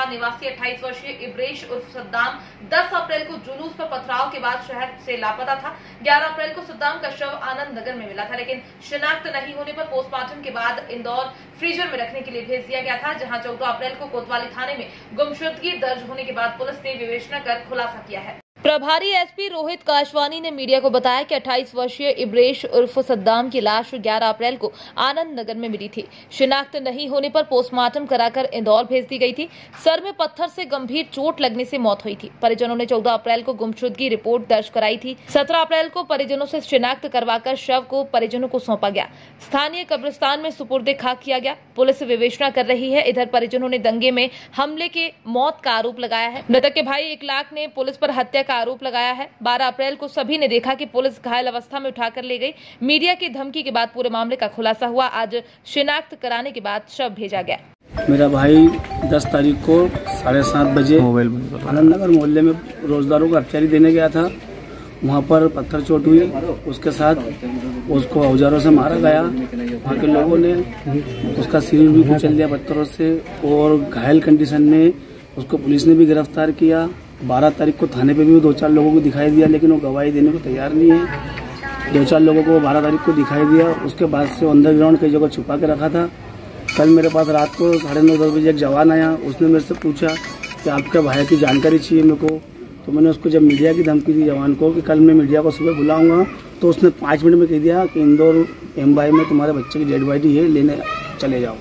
बिहार निवासी 28 वर्षीय इब्रेश उर्फ सद्दाम 10 अप्रैल को जुलूस पर पथराव के बाद शहर से लापता था। 11 अप्रैल को सद्दाम का शव आनंद नगर में मिला था, लेकिन शिनाख्त नहीं होने पर पोस्टमार्टम के बाद इंदौर फ्रीजर में रखने के लिए भेज दिया गया था, जहां 14 अप्रैल को कोतवाली थाने में गुमशुदगी दर्ज होने के बाद पुलिस ने विवेचना कर खुलासा किया है। प्रभारी एसपी रोहित काशवानी ने मीडिया को बताया कि 28 वर्षीय इब्रेश उर्फ सद्दाम की लाश 11 अप्रैल को आनंद नगर में मिली थी। शिनाख्त नहीं होने पर पोस्टमार्टम कराकर इंदौर भेज दी गई थी। सर में पत्थर से गंभीर चोट लगने से मौत हुई थी। परिजनों ने 14 अप्रैल को गुमशुदगी रिपोर्ट दर्ज कराई थी। 17 अप्रैल को परिजनों से शिनाख्त करवाकर शव को परिजनों को सौंपा गया। स्थानीय कब्रिस्तान में सुपुर्दे खाक किया गया। पुलिस विवेचना कर रही है। इधर परिजनों ने दंगे में हमले के मौत का आरोप लगाया है। मृतक के भाई 1 लाख ने पुलिस पर हत्या का आरोप लगाया है। 12 अप्रैल को सभी ने देखा कि पुलिस घायल अवस्था में उठाकर ले गई। मीडिया की धमकी के बाद पूरे मामले का खुलासा हुआ। आज शिनाख्त कराने के बाद शव भेजा गया। मेरा भाई 10 तारीख को 7:30 बजे आनंद नगर मोहल्ले में रोजदारों को अफचारी देने गया था। वहाँ पर पत्थर चोट हुई, उसके साथ उसको औजारों से मारा गया। वहाँ के लोगों ने उसका सिर भी कुचल दिया पत्थरों से और घायल कंडीशन में उसको पुलिस ने भी गिरफ्तार किया। 12 तारीख को थाने पे भी 2-4 लोगों को दिखाई दिया, लेकिन वो गवाही देने को तैयार नहीं है। 2-4 लोगों को 12 तारीख को दिखाई दिया। उसके बाद से अंडरग्राउंड कई जगह छुपा के रखा था। कल मेरे पास रात को 9:30-10 बजे एक जवान आया। उसने मेरे से पूछा कि आपके भाई की जानकारी चाहिए मेरे को। तो मैंने उसको जब मीडिया की धमकी दी जवान को कि कल मैं मीडिया को सुबह बुलाऊंगा, तो उसने 5 मिनट में कह दिया कि इंदौर एमवाई में तुम्हारे बच्चे की डेड बॉडी है, लेने चले जाओ।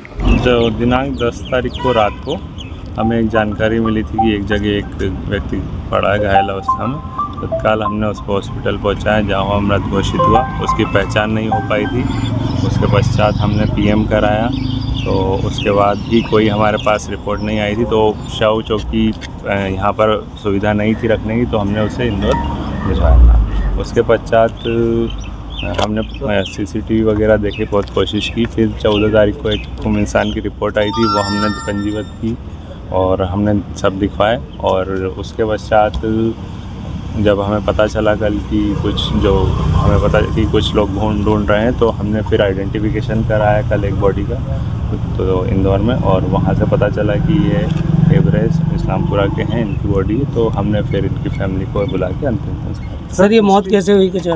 जो दिनांक 10 तारीख को रात को हमें एक जानकारी मिली थी कि एक जगह एक व्यक्ति पड़ा है घायल अवस्था में। तत्काल हमने उसको हॉस्पिटल पहुंचाया, जहां वह मृत घोषित हुआ। उसकी पहचान नहीं हो पाई थी। उसके पश्चात हमने पीएम कराया, तो उसके बाद भी कोई हमारे पास रिपोर्ट नहीं आई थी। तो शव चौकी यहाँ पर सुविधा नहीं थी रखने की, तो हमने उसे इंदौर भिजवाया था। उसके पश्चात हमने सीसीटीवी वगैरह देखे, बहुत कोशिश की। फिर 14 तारीख को एक गुम इंसान की रिपोर्ट आई थी, वो हमने पंजीबद्ध की और हमने सब दिखवाए। और उसके पश्चात जब हमें पता चला कल कि हमें पता कि कुछ लोग ढूंढ रहे हैं, तो हमने फिर आइडेंटिफिकेशन कराया कल एक बॉडी का तो इंदौर में, और वहाँ से पता चला कि ये एवरेज इस्लामपुरा के हैं, इनकी बॉडी। तो हमने फिर इनकी फैमिली को बुला के अंतिम संस्कार। सर, ये मौत कैसे हुई? कुछ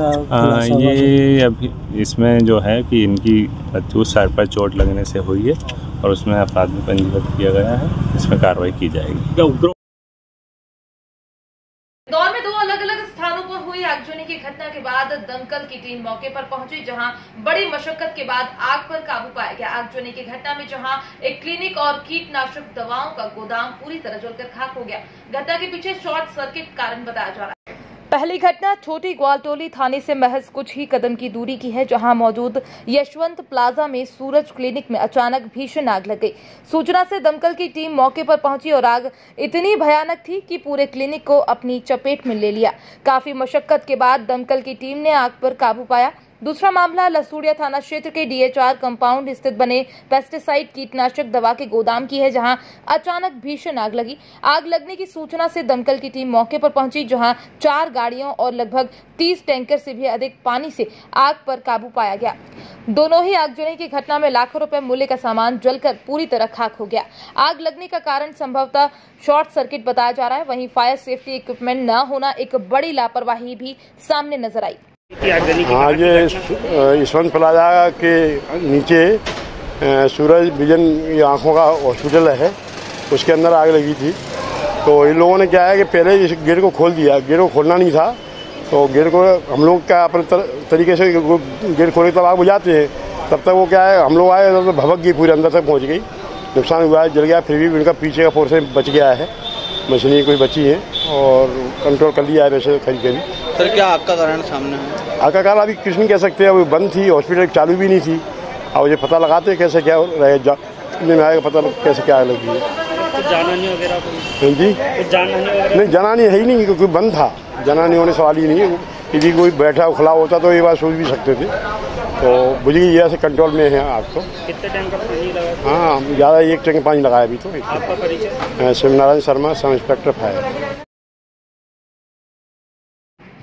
ये अभी इसमें जो है कि इनकी मृत्यु सर पर चोट लगने से हुई है और उसमें अपराध में पंजीबद्ध किया गया है। इसमें कार्रवाई की जाएगी। इंदौर में 2 अलग-अलग स्थानों पर हुई आगजनी की घटना के बाद दमकल की टीम मौके पर पहुंची, जहां बड़ी मशक्कत के बाद आग पर काबू पाया गया। आगजनी की घटना में जहां एक क्लिनिक और कीटनाशक दवाओं का गोदाम पूरी तरह जलकर खाक हो गया। घटना के पीछे शॉर्ट सर्किट कारण बताया जा रहा है। पहली घटना छोटी ग्वालटोली थाने से महज कुछ ही कदम की दूरी की है, जहां मौजूद यशवंत प्लाजा में सूरज क्लिनिक में अचानक भीषण आग लग गई। सूचना से दमकल की टीम मौके पर पहुंची और आग इतनी भयानक थी कि पूरे क्लिनिक को अपनी चपेट में ले लिया। काफी मशक्कत के बाद दमकल की टीम ने आग पर काबू पाया। दूसरा मामला लसूड़िया थाना क्षेत्र के DHR कंपाउंड स्थित बने पेस्टिसाइड कीटनाशक दवा के गोदाम की है, जहां अचानक भीषण आग लगी। आग लगने की सूचना से दमकल की टीम मौके पर पहुंची, जहां 4 गाड़ियों और लगभग 30 टैंकर से भी अधिक पानी से आग पर काबू पाया गया। दोनों ही आगजनी की घटना में लाखों रुपए मूल्य का सामान जलकर पूरी तरह खाक हो गया। आग लगने का कारण संभवतः शॉर्ट सर्किट बताया जा रहा है। वहीं फायर सेफ्टी इक्विपमेंट न होना एक बड़ी लापरवाही भी सामने नजर आई। हाँ, ये यशवंत प्लाजा के नीचे सूरज विजन आँखों का हॉस्पिटल है, उसके अंदर आग लगी थी। तो इन लोगों ने क्या है कि पहले इस गेट को खोल दिया। गेट को खोलना नहीं था, तो गेट को हम लोग क्या अपने तरीके से गेट खोले तब आग बुझाते हैं। तब तक वो क्या है, हम लोग आए तो भभक गई, पूरे अंदर तक पहुँच गई। नुकसान हुआ है, जल गया। फिर भी उनका पीछे का पोर्शन बच गया है, मशीनें कोई बची हैं और कंट्रोल कर लिया है वैसे करीब। सर, क्या आग का कारण सामने है? आग का कारण अभी कुछ नहीं कह सकते। वो बंद थी, हॉस्पिटल चालू भी नहीं थी। अब ये पता लगाते कैसे क्या रहेगा, में आएगा पता कैसे क्या लगी है। तो जानहानि वगैरह जी? नहीं, जानहानि है ही नहीं, क्योंकि बंद था। जानहानि होने सवाल ही नहीं है। यदि कोई बैठा खुला होता तो ये बात सोच भी सकते थे। तो बुझ गई, ऐसे कंट्रोल में है आग। तो कितने टाइम का पानी लगा? हाँ, ज़्यादा 1 टैंक पानी लगाया अभी। तो आपका परिचय? Shivnarayan Sharma, sub inspector fire.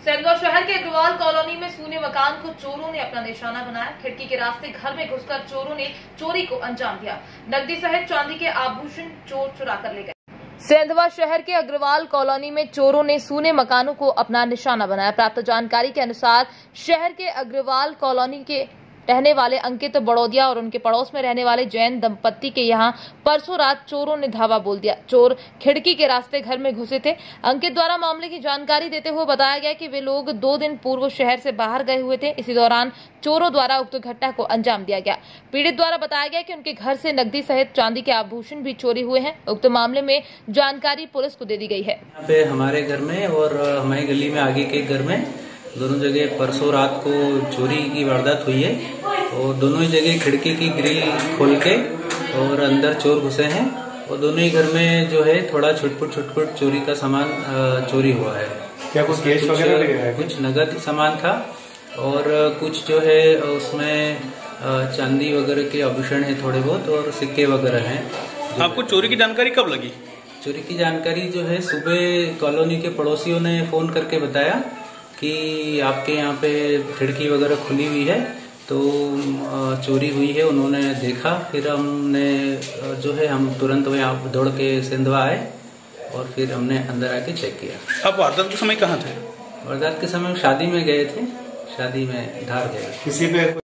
Sendhwa शहर के अग्रवाल कॉलोनी में सूने मकान को चोरों ने अपना निशाना बनाया। खिड़की के रास्ते घर में घुसकर चोरों ने चोरी को अंजाम दिया। नकदी सहित चांदी के आभूषण चोर चुरा कर ले गए। सेंधवा शहर के अग्रवाल कॉलोनी में चोरों ने सूने मकानों को अपना निशाना बनाया। प्राप्त जानकारी के अनुसार शहर के अग्रवाल कॉलोनी के रहने वाले अंकित बड़ौदिया और उनके पड़ोस में रहने वाले जैन दंपत्ति के यहां परसों रात चोरों ने धावा बोल दिया। चोर खिड़की के रास्ते घर में घुसे थे। अंकित द्वारा मामले की जानकारी देते हुए बताया गया कि वे लोग 2 दिन पूर्व शहर से बाहर गए हुए थे। इसी दौरान चोरों द्वारा उक्त घटना को अंजाम दिया गया। पीड़ित द्वारा बताया गया कि उनके घर से नकदी सहित चांदी के आभूषण भी चोरी हुए हैं। उक्त मामले में जानकारी पुलिस को दे दी गई है। यहाँ पे हमारे घर में और हमारी गली में आगे के घर में दोनों जगह परसों रात को चोरी की वारदात हुई है और दोनों ही जगह खिड़की की ग्रिल खोल के और अंदर चोर घुसे हैं और दोनों ही घर में जो है थोड़ा छुटपुट चोरी का सामान चोरी हुआ है। क्या कुछ कैश वगैरह? कुछ नगद सामान था और कुछ जो है उसमें चांदी वगैरह के आभूषण है थोड़े बहुत और सिक्के वगैरह हैं। आपको चोरी की जानकारी कब लगी? चोरी की जानकारी जो है सुबह कॉलोनी के पड़ोसियों ने फोन करके बताया कि आपके यहाँ पे खिड़की वगैरह खुली हुई है तो चोरी हुई है। उन्होंने देखा, फिर हमने जो है हम तुरंत वहाँ दौड़ के सेंधवा आए और फिर हमने अंदर आके चेक किया। आप वारदात के समय कहाँ थे? वारदात के समय शादी में गए थे, शादी में धार गए। किसी पे